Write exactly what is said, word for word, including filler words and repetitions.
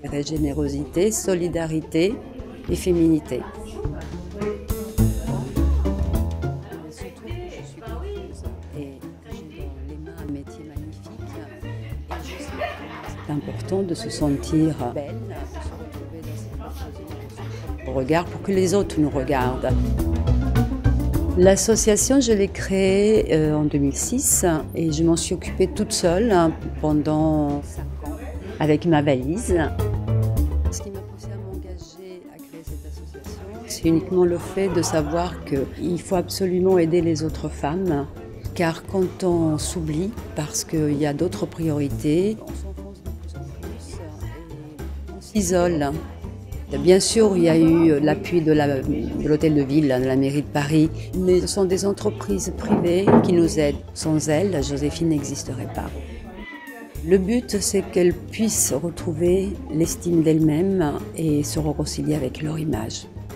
Générosité, solidarité et féminité. Surtout que je suis coiffeuse et que j'ai dans les mains un métier magnifique. Et je sais que c'est important de se sentir belle, de se retrouver dans cette position de regard pour que les autres nous regardent. L'association, je l'ai créée euh, en deux mille six et je m'en suis occupée toute seule pendant cinq ans avec ma valise. Ce qui m'a poussée à m'engager à créer cette association, c'est uniquement le fait de savoir qu'il faut absolument aider les autres femmes, car quand on s'oublie, parce qu'il y a d'autres priorités, on s'enfonce de plus en plus et on s'isole. Bien sûr, il y a eu l'appui de l'hôtel de ville, de la mairie de Paris, mais ce sont des entreprises privées qui nous aident. Sans elles, Joséphine n'existerait pas. Le but, c'est qu'elles puissent retrouver l'estime d'elles-mêmes et se réconcilier avec leur image.